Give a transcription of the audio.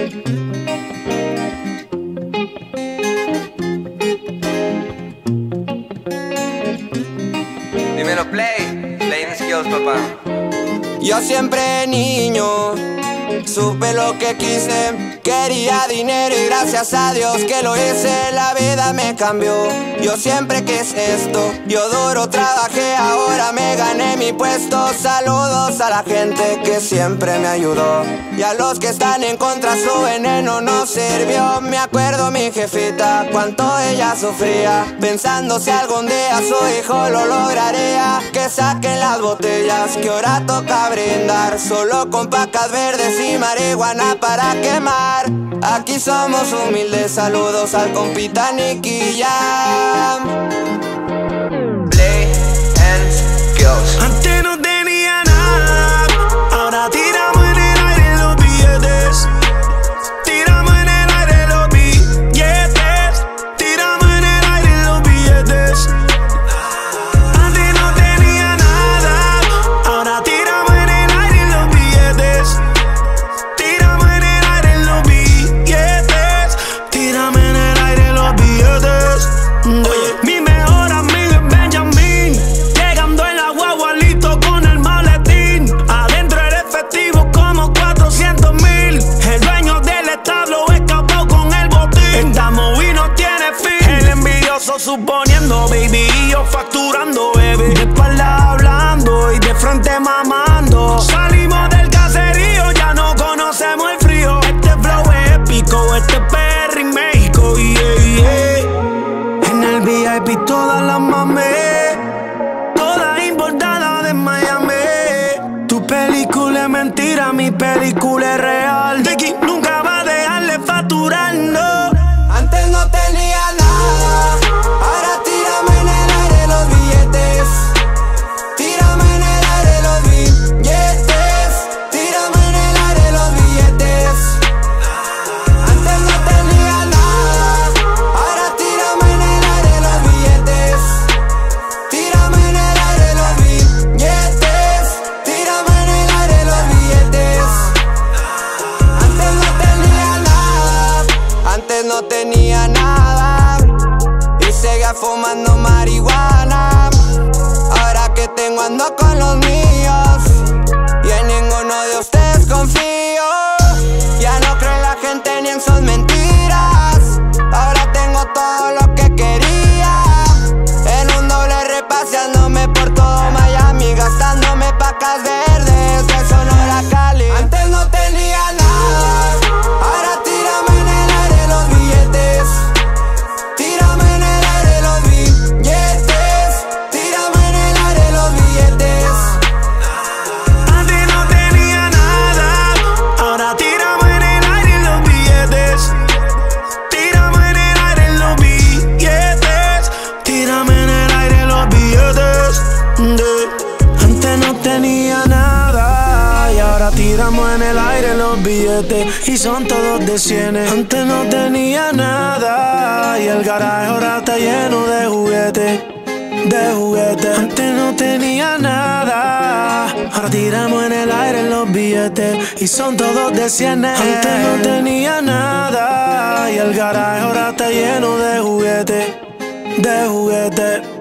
Dímelo, playing skills, papá. Yo siempre niño supe lo que quise, quería dinero y gracias a Dios que lo hice, la vida me cambió. Yo siempre quise esto, yo duro trabajé, ahora me gané mi puesto. Saludos a la gente que siempre me ayudó y a los que están en contra, su veneno no sirvió. Me acuerdo mi jefita, cuánto ella sufría, pensando si algún día su hijo lo lograría. Que saquen las botellas, que ahora toca brindar, solo con pacas verdes y marihuana para quemar. Aquí somos humildes, saludos al compita Nicky Jam. Play and skills. Antes no tenía nada, ahora tiramos en el aire los billetes. Tiramos en el aire los billetes. Tiramos en el aire los billetes. Antes no tenía nada, ahora tiramos en el aire los billetes. Tiramos en el aire los billetes. Tiramos en el aire los billetes. Oye, mi mejor amigo es Benjamin, llegando en la guagua listo con el maletín. Adentro el efectivo como 400,000. El dueño del establo escapó con el botín. Estamos y no tiene fin. El envidioso suponiendo, baby, y yo facturando, baby. De espalda hablando y de frente mamando. Salimos del caserío, ya no conocemos el frío. Este flow es épico, este es PR en México, yeah, yeah. En el VIP todas las mamé, todas importadas de Miami. Tu película es mentira, mi película es real. Nicky nunca va a dejarle facturar, no. Antes no tenía nada, ahora tírame en el aire los billetes. Tírame en el aire los billetes. Tírame en el aire los billetes. Antes no tenía nada, ahora tírame en el aire los billetes. Tírame en el aire los billetes. Tírame en el aire los billetes. Antes no tenía nada, antes no tenía nada y seguía fumando marihuana. Ahora que tengo ando con los míos y en ninguno de ustedes confío. Ya no creo en la gente ni en sus mentiras. Ahora tengo todo lo que quería, en un doble repaseándome por todo Miami, gastándome pacas verdes de Sonora a Cali. Antes no tenía nada, ahora tírame en el aire los billetes. Tírame en el aire los billetes. Tírame en el aire los billetes. Antes no tenía nada, ahora tiramos en el aire los billetes. Tiramos en el aire los billetes. Tiramos en el aire los billetes. Antes no tenía nada y ahora tiramos en el aire los billetes y son todos de cienes. Antes no tenía nada y el garaje ahora está lleno de juguetes. De juguetes. Antes no tenía nada, ahora tiramos en el aire los billetes y son todos de cienes. Antes no tenía nada y el garaje ahora está lleno de juguetes. De juguetes.